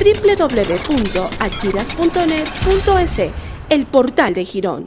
www.achiras.net.es, el portal de Girón.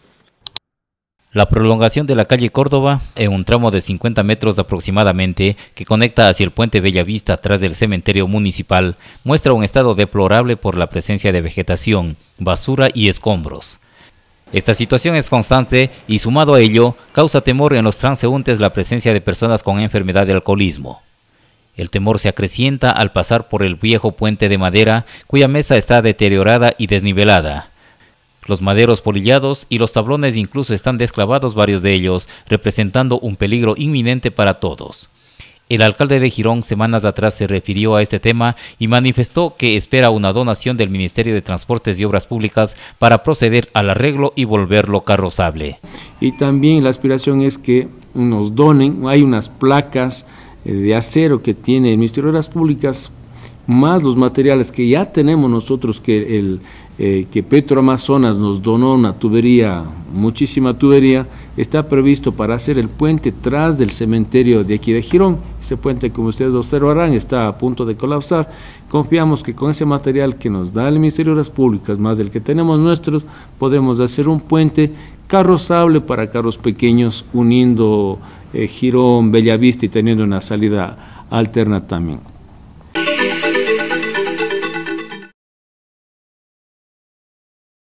La prolongación de la calle Córdoba, en un tramo de 50 metros aproximadamente, que conecta hacia el puente Bellavista atrás del cementerio municipal, muestra un estado deplorable por la presencia de vegetación, basura y escombros. Esta situación es constante y, sumado a ello, causa temor en los transeúntes la presencia de personas con enfermedad de alcoholismo. El temor se acrecienta al pasar por el viejo puente de madera, cuya mesa está deteriorada y desnivelada. Los maderos polillados y los tablones incluso están desclavados, varios de ellos, representando un peligro inminente para todos. El alcalde de Girón semanas atrás se refirió a este tema y manifestó que espera una donación del Ministerio de Transportes y Obras Públicas para proceder al arreglo y volverlo carrozable. Y también la aspiración es que nos donen, hay unas placas de acero que tiene el Ministerio de Obras Públicas, más los materiales que ya tenemos nosotros, que Petroamazonas nos donó una tubería, muchísima tubería, está previsto para hacer el puente tras del cementerio de aquí de Girón. Ese puente, como ustedes observarán, está a punto de colapsar. Confiamos que con ese material que nos da el Ministerio de Obras Públicas, más del que tenemos nosotros, podemos hacer un puente carrozable para carros pequeños, uniendo Girón, Bellavista y teniendo una salida alterna también.